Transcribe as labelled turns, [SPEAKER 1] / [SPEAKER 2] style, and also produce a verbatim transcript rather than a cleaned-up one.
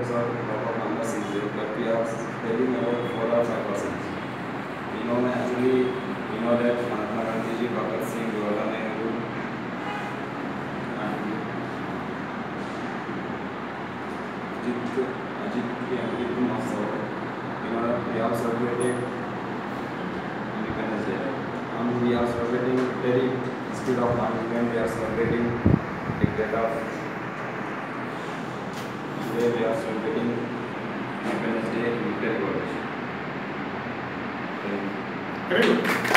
[SPEAKER 1] percent of proper numbers is there, but we are telling about four or five percent. We know actually we know that Mahatma Gandhi ji, Bhagat Singh, Jawaharlal Nehru, and Ajit Ajit Ajit Mahasau. You know that we are celebrating Independence Day, and we are celebrating very instead of one event we are celebrating the date of today we are celebrating Independence Day in Military College.
[SPEAKER 2] Very good.